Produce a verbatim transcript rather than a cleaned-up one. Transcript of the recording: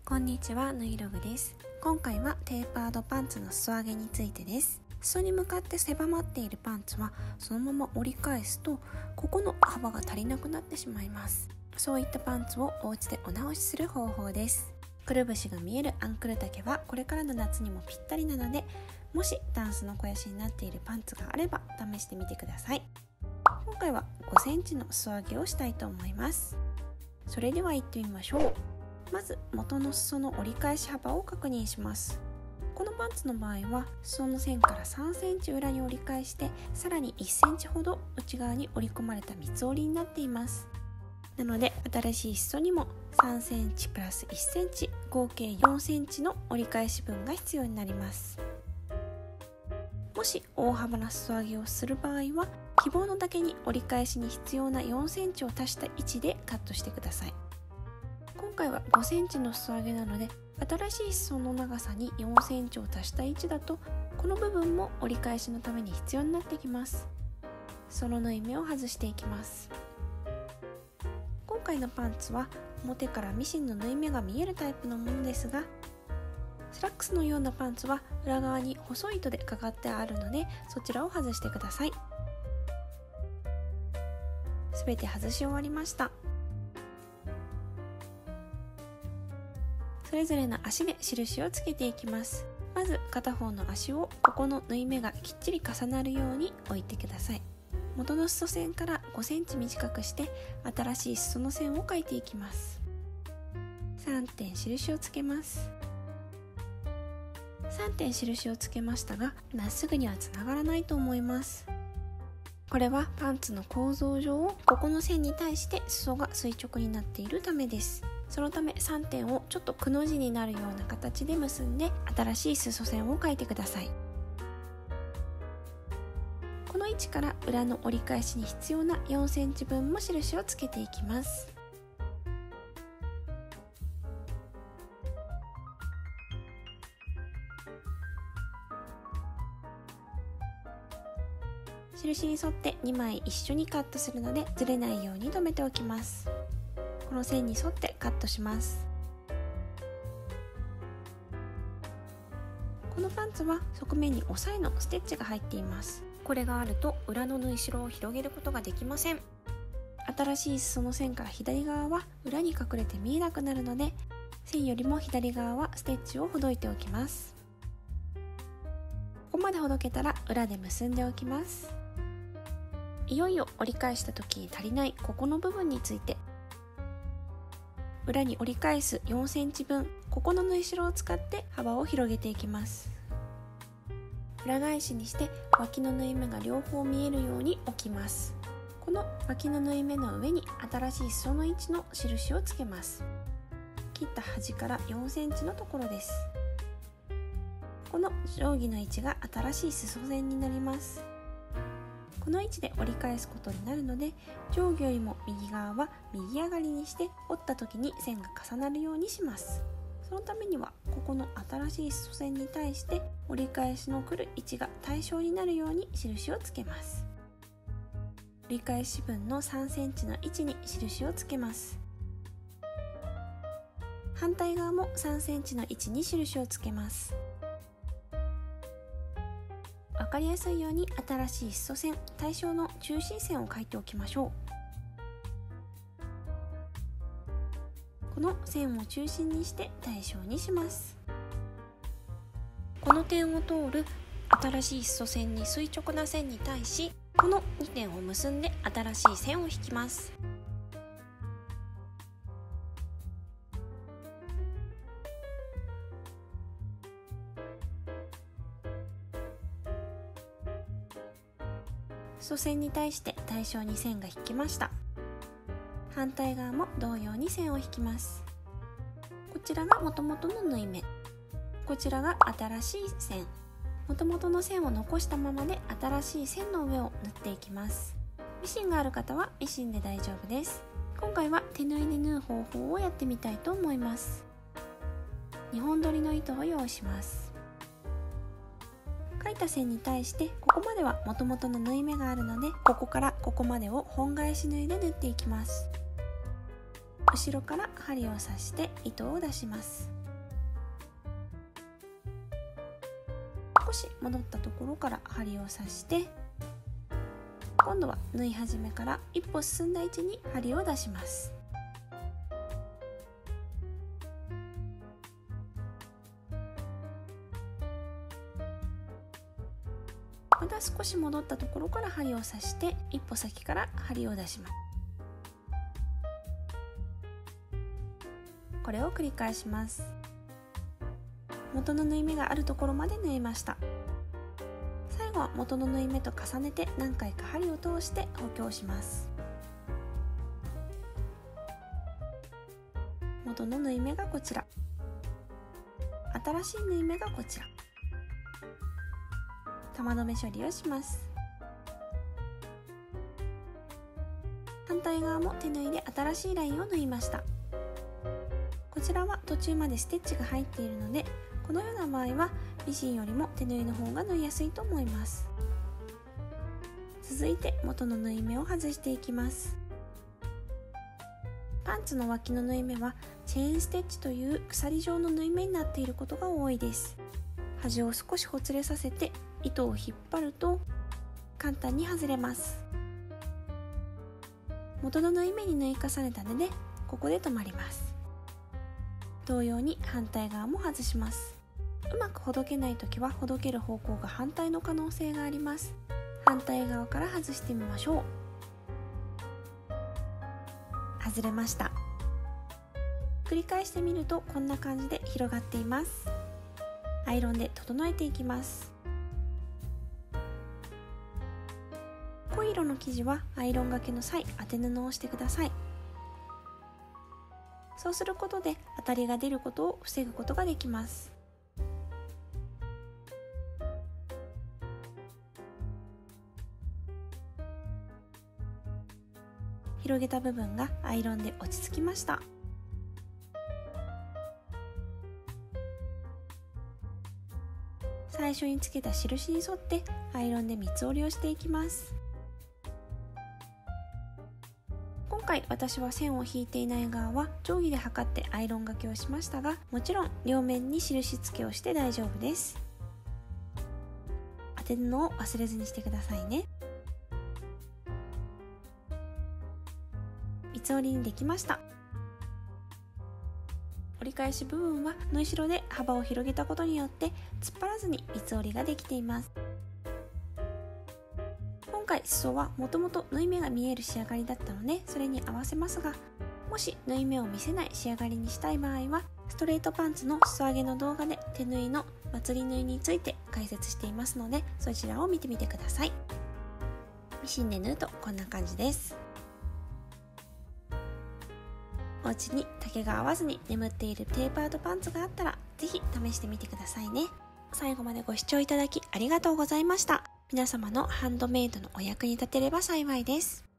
こんにちは、ぬいログです。今回はテーパードパンツの裾上げについてです。裾に向かって狭まっているパンツはそのまま折り返すとここの幅が足りなくなってしまいます。そういったパンツをお家でお直しする方法です。くるぶしが見えるアンクル丈はこれからの夏にもぴったりなので、もしタンスの肥やしになっているパンツがあれば試してみてください。今回はごセンチの裾上げをしたいと思います。それでは行ってみましょう。まず元の裾の折り返し幅を確認します。このパンツの場合は裾の線からさんセンチ裏に折り返して、さらにいっセンチほど内側に折り込まれた三つ折りになっています。なので新しい裾にもさんセンチプラスいっセンチ、合計よんセンチの折り返し分が必要になります。もし大幅な裾上げをする場合は、希望の丈に折り返しに必要なよんセンチを足した位置でカットしてください。今回はごセンチの裾上げなので、新しい裾の長さによんセンチを足した位置だと、この部分も折り返しのために必要になってきます。その縫い目を外していきます。今回のパンツは表からミシンの縫い目が見えるタイプのものですが、スラックスのようなパンツは裏側に細い糸でかかってあるので、そちらを外してください。すべて外し終わりました。それぞれの足で印をつけていきます。まず片方の足をここの縫い目がきっちり重なるように置いてください。元の裾線からごセンチ短くして新しい裾の線を描いていきます。さんてん印をつけます。さんてん印をつけましたが、まっすぐにはつながらないと思います。これはパンツの構造上、ここの線に対して裾が垂直になっているためです。そのためさんてんをちょっとくの字になるような形で結んで、新しい裾線を描いてください。この位置から裏の折り返しに必要なよんセンチ分も印をつけていきます。印に沿ってにまい一緒にカットするので、ずれないように留めておきます。この線に沿ってカットします。このパンツは側面に押さえのステッチが入っています。これがあると裏の縫い代を広げることができません。新しい裾の線から左側は裏に隠れて見えなくなるので、線よりも左側はステッチをほどいておきます。ここまでほどけたら裏で結んでおきます。いよいよ折り返した時に足りないここの部分について、裏に折り返すよんセンチ分、ここの縫い代を使って幅を広げていきます。裏返しにして脇の縫い目が両方見えるように置きます。この脇の縫い目の上に新しい裾の位置の印をつけます。切った端からよんセンチのところです。この定規の位置が新しい裾線になります。この位置で折り返すことになるので、定規よりも右側は右上がりにして折った時に線が重なるようにします。そのためにはここの新しい裾線に対して折り返しの来る位置が対称になるように印をつけます。折り返し分のさんセンチの位置に印をつけます。反対側もさんセンチの位置に印をつけます。わかりやすいように新しい裾線、対称の中心線を描いておきましょう。この線を中心にして対称にします。この点を通る新しい裾線に垂直な線に対し、このにてんを結んで新しい線を引きます。裾線に対して対称に線が引きました。反対側も同様に線を引きます。こちらが元々の縫い目、こちらが新しい線。元々の線を残したままで新しい線の上を縫っていきます。ミシンがある方はミシンで大丈夫です。今回は手縫いで縫う方法をやってみたいと思います。にほん取りの糸を用意します。描いた線に対してここまでは元々の縫い目があるので、ここからここまでを本返し縫いで縫っていきます。 後ろから針を刺して糸を出します。少し戻ったところから針を刺して、今度は縫い始めから一歩進んだ位置に針を出します。また少し戻ったところから針を刺して一歩先から針を出します。これを繰り返します。元の縫い目があるところまで縫えました。最後は元の縫い目と重ねて何回か針を通して補強します。元の縫い目がこちら、新しい縫い目がこちら。玉留め処理をします。反対側も手縫いで新しいラインを縫いました。こちらは途中までステッチが入っているので、このような場合はミシンよりも手縫いの方が縫いやすいと思います。続いて元の縫い目を外していきます。パンツの脇の縫い目はチェーンステッチという鎖状の縫い目になっていることが多いです。端を少しほつれさせて糸を引っ張ると簡単に外れます。元の縫い目に縫い重ねたのでここで止まります。同様に反対側も外します。うまくほどけないときはほどける方向が反対の可能性があります。反対側から外してみましょう。外れました。繰り返してみるとこんな感じで広がっています。アイロンで整えていきます。濃い色の生地はアイロンがけの際当て布をしてください。そうすることで当たりが出ることを防ぐことができます。広げた部分がアイロンで落ち着きました。最初につけた印に沿ってアイロンで三つ折りをしていきます。今回私は線を引いていない側は定規で測ってアイロンがけをしましたが、もちろん両面に印付けをして大丈夫です。当て布を忘れずにしてくださいね。三つ折りにできました。折り返し部分は縫い代で幅を広げたことによって突っ張らずに三つ折りができています。今回裾はもともと縫い目が見える仕上がりだったのでそれに合わせますが、もし縫い目を見せない仕上がりにしたい場合はストレートパンツの裾上げの動画で手縫いのまつり縫いについて解説していますのでそちらを見てみてください。ミシンで縫うとこんな感じです。お家に丈が合わずに眠っているテーパードパンツがあったらぜひ試してみてくださいね。最後までご視聴いただきありがとうございました。皆様のハンドメイドのお役に立てれば幸いです。